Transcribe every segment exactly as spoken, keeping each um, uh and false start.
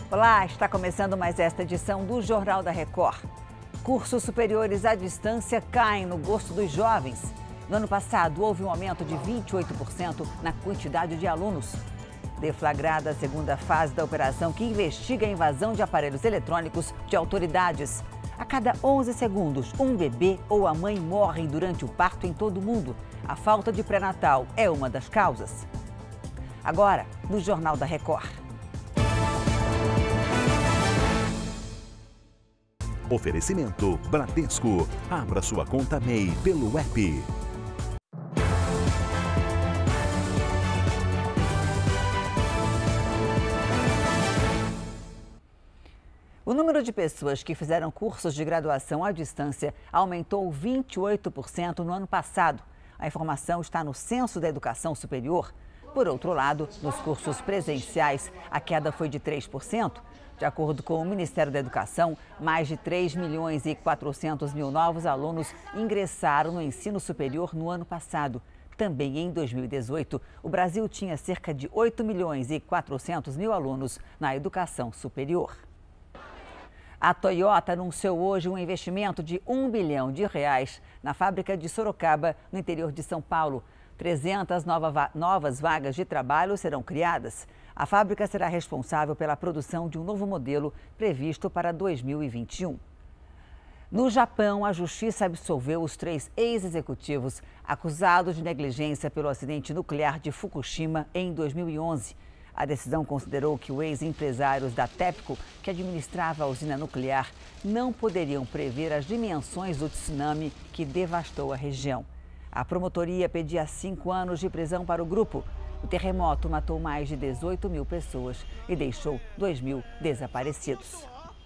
Olá, está começando mais esta edição do Jornal da Record. Cursos superiores à distância caem no gosto dos jovens. No ano passado, houve um aumento de vinte e oito por cento na quantidade de alunos. Deflagrada a segunda fase da operação que investiga a invasão de aparelhos eletrônicos de autoridades. A cada onze segundos, um bebê ou a mãe morrem durante o parto em todo o mundo. A falta de pré-natal é uma das causas. Agora, no Jornal da Record. Oferecimento Bradesco. Abra sua conta M E I pelo app. O número de pessoas que fizeram cursos de graduação à distância aumentou vinte e oito por cento no ano passado. A informação está no Censo da Educação Superior. Por outro lado, nos cursos presenciais, a queda foi de três por cento. De acordo com o Ministério da Educação, mais de três milhões e quatrocentos mil novos alunos ingressaram no ensino superior no ano passado. Também em dois mil e dezoito, o Brasil tinha cerca de oito milhões e quatrocentos mil alunos na educação superior. A Toyota anunciou hoje um investimento de um bilhão de reais na fábrica de Sorocaba, no interior de São Paulo. trezentas nova, novas vagas de trabalho serão criadas. A fábrica será responsável pela produção de um novo modelo previsto para dois mil e vinte e um. No Japão, a justiça absolveu os três ex-executivos acusados de negligência pelo acidente nuclear de Fukushima em dois mil e onze. A decisão considerou que os ex-empresários da TEPCO, que administrava a usina nuclear, não poderiam prever as dimensões do tsunami que devastou a região. A promotoria pedia cinco anos de prisão para o grupo. O terremoto matou mais de dezoito mil pessoas e deixou dois mil desaparecidos.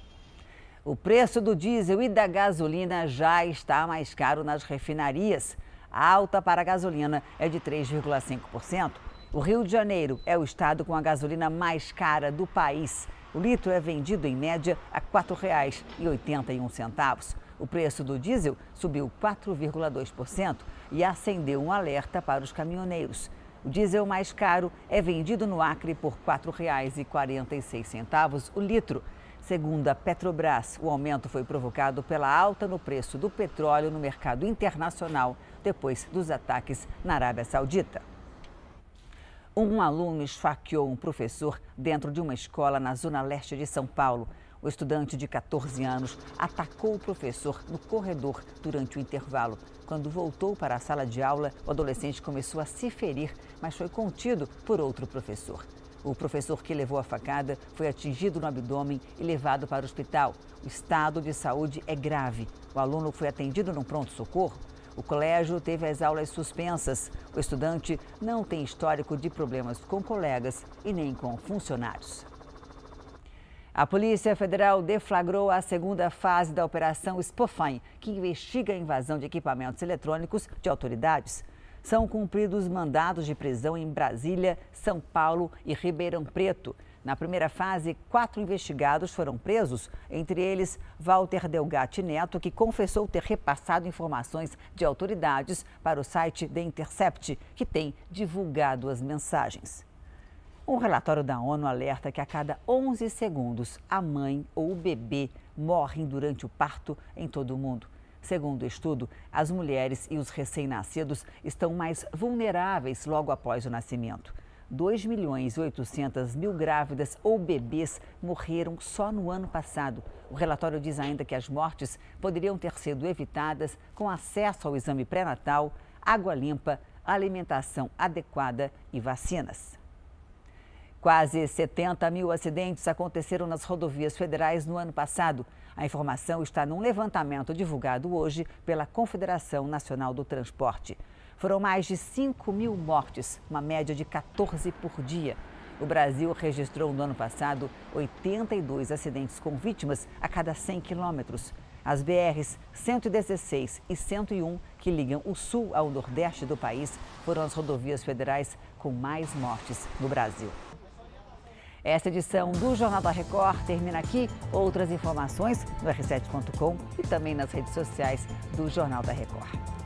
O preço do diesel e da gasolina já está mais caro nas refinarias. A alta para a gasolina é de três vírgula cinco por cento. O Rio de Janeiro é o estado com a gasolina mais cara do país. O litro é vendido, em média, a quatro reais e oitenta e um centavos. O preço do diesel subiu quatro vírgula dois por cento e acendeu um alerta para os caminhoneiros. O diesel mais caro é vendido no Acre por quatro reais e quarenta e seis centavos o litro. Segundo a Petrobras, o aumento foi provocado pela alta no preço do petróleo no mercado internacional depois dos ataques na Arábia Saudita. Um aluno esfaqueou um professor dentro de uma escola na zona leste de São Paulo. O estudante de quatorze anos atacou o professor no corredor durante o intervalo. Quando voltou para a sala de aula, o adolescente começou a se ferir, mas foi contido por outro professor. O professor que levou a facada foi atingido no abdômen e levado para o hospital. O estado de saúde é grave. O aluno foi atendido no pronto-socorro. O colégio teve as aulas suspensas. O estudante não tem histórico de problemas com colegas e nem com funcionários. A Polícia Federal deflagrou a segunda fase da Operação Spofan, que investiga a invasão de equipamentos eletrônicos de autoridades. São cumpridos mandados de prisão em Brasília, São Paulo e Ribeirão Preto. Na primeira fase, quatro investigados foram presos, entre eles Walter Delgatti Neto, que confessou ter repassado informações de autoridades para o site The Intercept, que tem divulgado as mensagens. Um relatório da ONU alerta que a cada onze segundos, a mãe ou o bebê morrem durante o parto em todo o mundo. Segundo o estudo, as mulheres e os recém-nascidos estão mais vulneráveis logo após o nascimento. dois milhões e oitocentos mil grávidas ou bebês morreram só no ano passado. O relatório diz ainda que as mortes poderiam ter sido evitadas com acesso ao exame pré-natal, água limpa, alimentação adequada e vacinas. Quase setenta mil acidentes aconteceram nas rodovias federais no ano passado. A informação está num levantamento divulgado hoje pela Confederação Nacional do Transporte. Foram mais de cinco mil mortes, uma média de quatorze por dia. O Brasil registrou no ano passado oitenta e dois acidentes com vítimas a cada cem quilômetros. As B Rs cento e dezesseis e cento e um, que ligam o sul ao nordeste do país, foram as rodovias federais com mais mortes no Brasil. Esta edição do Jornal da Record termina aqui. Outras informações no R sete ponto com e também nas redes sociais do Jornal da Record.